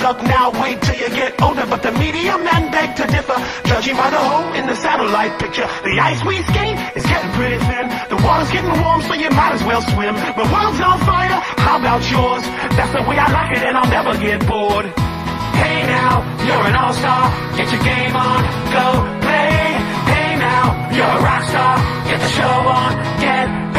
luck now, wait till you get older. But the media men beg to differ, judging by the hole in the satellite picture. The ice we skate is getting pretty thin. The water's getting warm, so you might as well swim. The world's on fire, how about yours? That's the way I like it, and I'll never get bored. Hey now, you're an all-star, get your game on, go play. Hey now, you're a rock star, get the show on, get